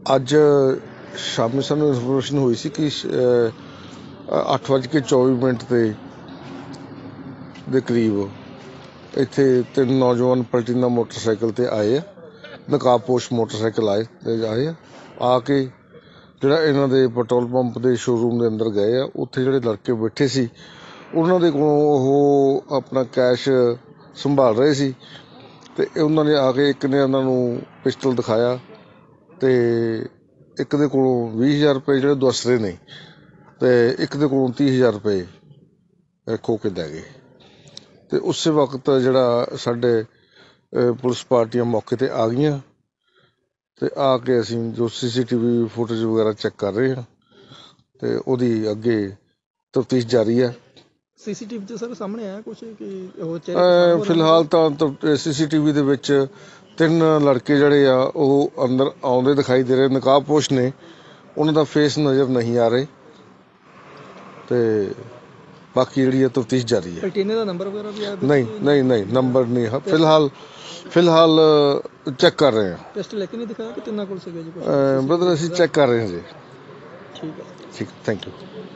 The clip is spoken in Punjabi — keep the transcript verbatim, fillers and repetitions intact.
ਅੱਜ ਸ਼ਾਮੀ ਸਾਨੂੰ ਇਨਫੋਰਮੇਸ਼ਨ ਹੋਈ ਸੀ ਕਿ ਅੱਠ ਵੱਜ ਕੇ ਚੌਵੀ ਮਿੰਟ ਤੇ ਦੇ ਕਰੀਬ ਇੱਥੇ ਤਿੰਨ ਨੌਜਵਾਨ ਪਲਟੀਨਾ ਮੋਟਰਸਾਈਕਲ ਤੇ ਆਏ ਆ, ਨਕਾਬਪੋਸ਼ ਮੋਟਰਸਾਈਕਲ ਆਏ ਤੇ ਆਏ ਆ ਆ ਕੇ ਜਿਹੜਾ ਇਹਨਾਂ ਦੇ ਪੈਟਰੋਲ ਪੰਪ ਦੇ ਸ਼ੋਰੂਮ ਦੇ ਅੰਦਰ ਗਏ ਆ। ਉੱਥੇ ਜਿਹੜੇ ਲੜਕੇ ਬੈਠੇ ਸੀ ਉਹਨਾਂ ਦੇ ਕੋਲੋਂ ਉਹ ਆਪਣਾ ਕੈਸ਼ ਸੰਭਾਲ ਰਹੇ ਸੀ ਤੇ ਉਹਨਾਂ ਨੇ ਆ ਕੇ ਇੱਕ ਨੇ ਉਹਨਾਂ ਨੂੰ ਪਿਸਟਲ ਦਿਖਾਇਆ ਤੇ ਇੱਕ ਦੇ ਕੋਲੋਂ ਵੀਹ ਹਜ਼ਾਰ ਰੁਪਏ ਜਿਹੜੇ ਦੱਸ ਰਹੇ ਨੇ ਤੇ ਇੱਕ ਦੇ ਕੋਲੋਂ ਤੀਹ ਹਜ਼ਾਰ ਰੁਪਏ ਖੋਹ ਕੇ ਲੈ ਗਏ। ਤੇ ਉਸੇ ਵਕਤ ਜਿਹੜਾ ਸਾਡੇ ਪੁਲਿਸ ਪਾਰਟੀਆਂ ਮੌਕੇ ਤੇ ਆ ਗਈਆਂ ਤੇ ਆ ਕੇ ਅਸੀਂ ਜੋ C C T V footage ਵਗੈਰਾ ਚੈੱਕ ਕਰ ਰਹੇ ਹਾਂ ਤੇ ਉਹਦੀ ਅੱਗੇ ਤਫਤੀਸ਼ ਜਾਰੀ ਹੈ। ਸੀਸੀਟੀਵੀ 'ਚ ਸਰ ਸਾਹਮਣੇ ਆਇਆ ਕੁਛ ਕਿ ਉਹ ਫਿਲਹਾਲ ਤਾਂ ਸੀ ਸੀ ਟੀ ਵੀ ਦੇ ਵਿੱਚ ਤਿੰਨ ਲੜਕੇ ਜਿਹੜੇ ਆ ਉਹ ਅੰਦਰ ਆਉਂਦੇ ਦਿਖਾਈ ਦੇ ਰਹੇ, ਨਕਾਬਪੋਸ਼ ਨੇ, ਉਹਨਾਂ ਦਾ ਫੇਸ ਨਜ਼ਰ ਨਹੀਂ ਆ ਰਹੇ ਤੇ ਬਾਕੀ ਜਿਹੜੀ ਹੈ ਤਫਤੀਸ਼ ਜਾਰੀ ਹੈ। ਪਲਟੀਨੇ ਦਾ ਨੰਬਰ ਵਗੈਰਾ ਵੀ ਆਇਆ? ਨਹੀਂ ਨਹੀਂ ਨਹੀਂ ਨੰਬਰ ਨਹੀਂ ਹੈ ਫਿਲਹਾਲ ਫਿਲਹਾਲ ਚੈੱਕ ਕਰ ਰਹੇ ਹਾਂ। ਪਿਸਟਲ ਲੈ ਕੇ ਨਹੀਂ ਦਿਖਾਇਆ ਕਿ ਤਿੰਨਾਂ ਕੋਲ ਸੀਗਾ ਜੀ? ਬ੍ਰਦਰ ਅਸੀਂ ਚੈੱਕ ਕਰ ਰਹੇ ਹਾਂ ਜੀ। ਠੀਕ ਹੈ, ਠੀਕ, ਥੈਂਕ ਯੂ।